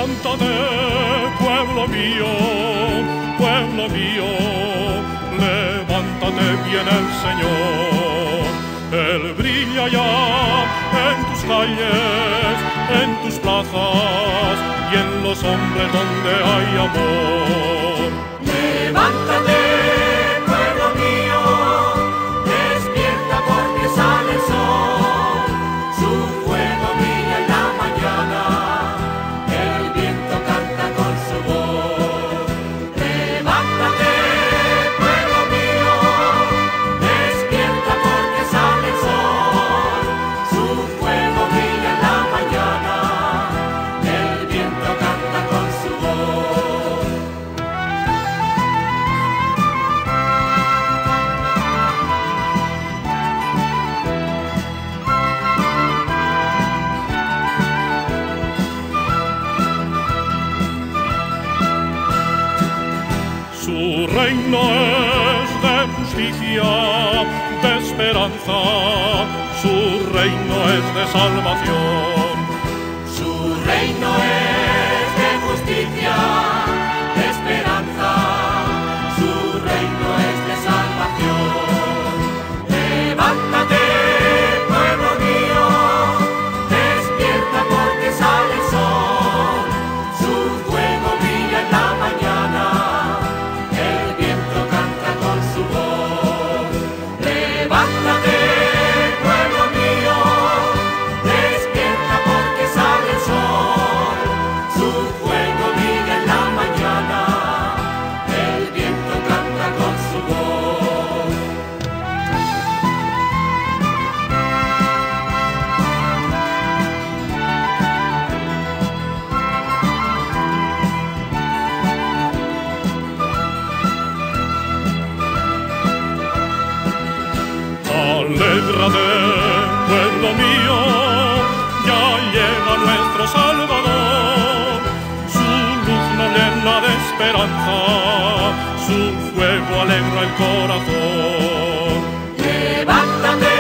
Levántate, pueblo mío, levántate, viene el Señor. Él brilla ya en tus calles, en tus plazas y en los hombres donde hay amor. Levántate, pueblo mío, despierta porque sale el sol. Su fuego brilla en la mañana, el viento canta con su voz. Levántate, pueblo mío, despierta porque sale el sol. Su fuego brilla en la mañana, el viento canta con su voz. Su reino es de justicia, de esperanza, su reino es de salvación. Su reino es de justicia, de esperanza, su reino es de salvación. Levántate, pueblo mío, despierta porque sale el sol. Su fuego brilla en la mañana, el viento canta con su voz. Levántate, pueblo mío, despierta porque sale el sol. Su fuego brilla en la mañana, el viento canta con su voz. Alégrate, pueblo mío, ya llega nuestro Salvador. Su luz nos llena de esperanza, su fuego alegra el corazón. Levántate,